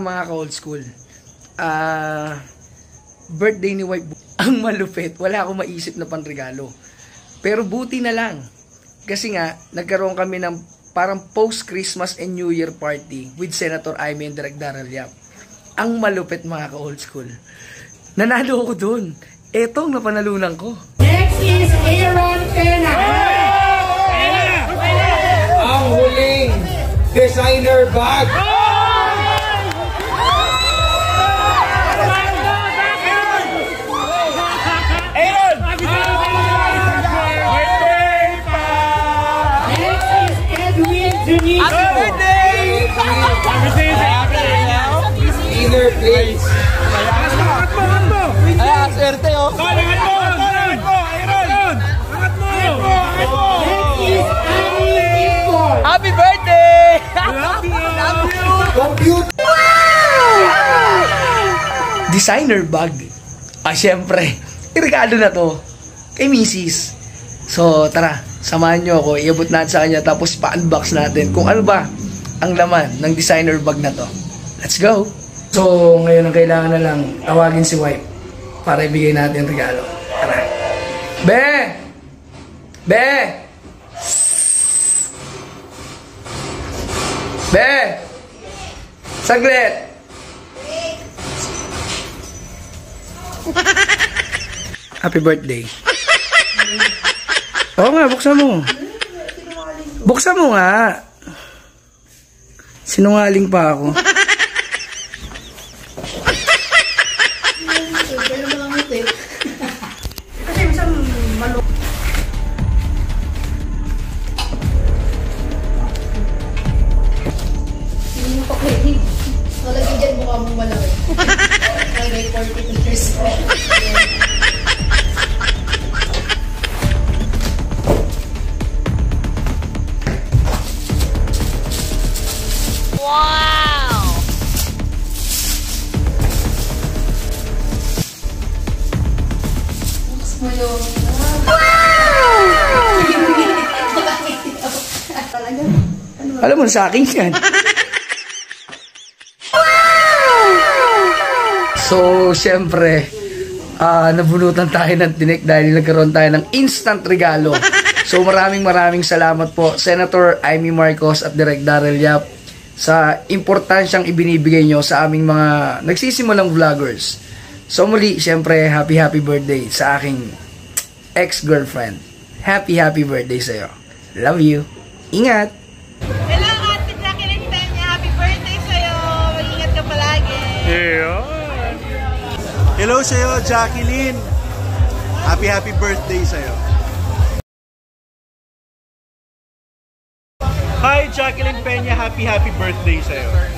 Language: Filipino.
mga ka-old school. Birthday ni wife. Ang malupit. Wala akong maisip na panregalo. Pero buti na lang. Kasi nga, nagkaroon kami ng parang post-Christmas and New Year party with Senator Amy and Direk Daryl Yap. Ang malupit mga ka-old school. Nanalo ako dun. Etong napanalunan ko. Next is Aaron Pena. Ang huling designer bag. Dinner plates. Angat mo! Ay, swerte oh! Angat mo! Aaron! Angat mo! Happy birthday! Love you! Compute! Designer bag. Syempre, iregalo na to kay Mrs. So, tara, samahan nyo ako, iabot natin sa kanya, tapos pa-unbox natin kung ano ba ang laman ng designer bag na to. Let's go! So, ngayon ang kailangan na lang tawagin si wife para ibigay natin regalo. Tara. Be! Be! Be! Saglit! Happy birthday. Oo nga, buksan mo. Buksan mo nga. Sinungaling pa ako. Nalagay dyan mukha mong malaki. Nalagay 42 years old. Wow! Books mo yung... Talaga? Alam mo, sa akin yan. So, syempre, nabunutan tayo ng tinik dahil nagkaroon tayo ng instant regalo. So, maraming salamat po, Senator Amy Marcos at Direk Daryl Yap, sa importansyang ibinibigay nyo sa aming mga nagsisimulang vloggers. So, muli, syempre, happy birthday sa aking ex-girlfriend. Happy birthday sa'yo. Love you. Ingat! Hello, Ate Jacqueline Peña. Happy birthday sa'yo. Mag-ingat ka palagi. Hello sa'yo, Jacqueline. Happy birthday sa'yo. Hi, Jacqueline Peña. Happy birthday sa'yo.